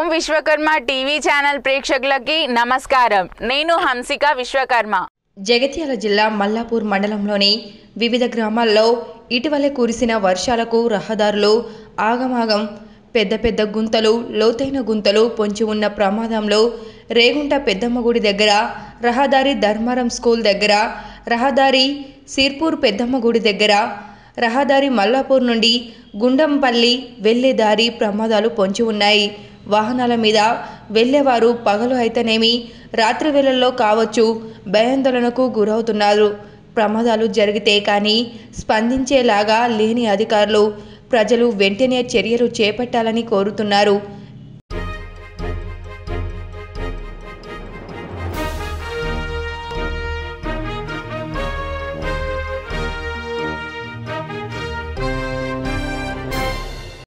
Vishwakarma TV channel ప్రేక్షకులకి నమస్కారం. నేను హంసిక విశ్వకర్మ. జగిత్యాల జిల్లా మల్లాపూర్ మండలంలోని వివిధ గ్రామాల్లో ఇటీవలే కురిసిన వర్షాలకు రహదారులు ఆగమాగం పెద్ద పెద్ద గుంతలు, లోతైన గుంతలు పొంచి ఉన్న ప్రమాదంలో రేగుంట పెద్దమ్మ గుడి దగ్గర, రహదారి ధర్మారం స్కూల్ దగ్గర, రహదారి సిర్పూర్ పెద్దమ్మ గుడి దగ్గర, రహదారి మల్లాపూర్ నుండి గుండంపల్లి వెళ్లే దారి ప్రమాదాలు పొంచి ఉన్నాయి. వాహనాల మీద వెళ్లేవారు పగలు అయితేనేమి రాత్రి వేళల్లో కావచ్చు భయాందోళనకు గురవుతున్నారు. ప్రమాదాలు జరిగితే కానీ స్పందించేలాగా లేని అధికారులు, ప్రజలు వెంటనే చర్యలు చేపట్టాలని కోరుతున్నారు.